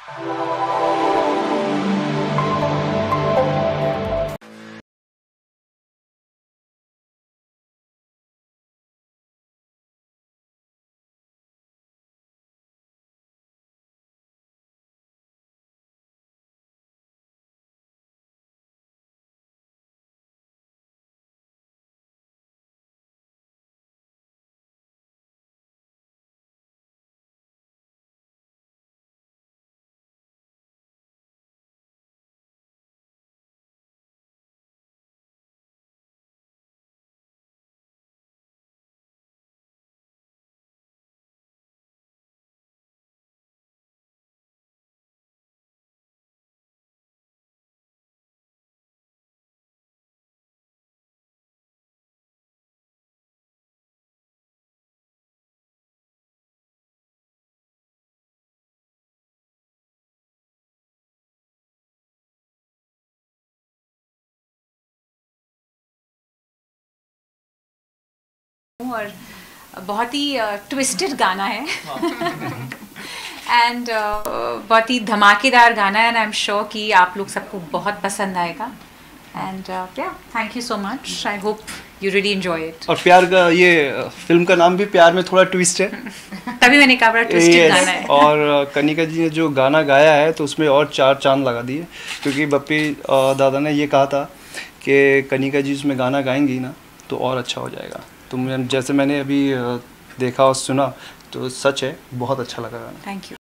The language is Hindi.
और बहुत ही ट्विस्टेड गाना है एंड बहुत ही धमाकेदार गाना है एंड आई एम श्योर कि आप लोग सबको बहुत पसंद आएगा and thank you so much. I hope you really enjoy it. और प्यार का ये फिल्म का नाम भी प्यार में थोड़ा ट्विस्ट है तभी मैंने कहा बड़ा ट्विस्टेड गाना है। और कनिका जी ने जो गाना गाया है तो उसमें और 4 चांद लगा दिए, क्योंकि बप्पी दादा ने ये कहा था कि कनिका जी उसमें गाना गाएंगी ना तो और अच्छा हो जाएगा। तो जैसे मैंने अभी देखा और सुना तो सच है, बहुत अच्छा लगा गाना। Thank you.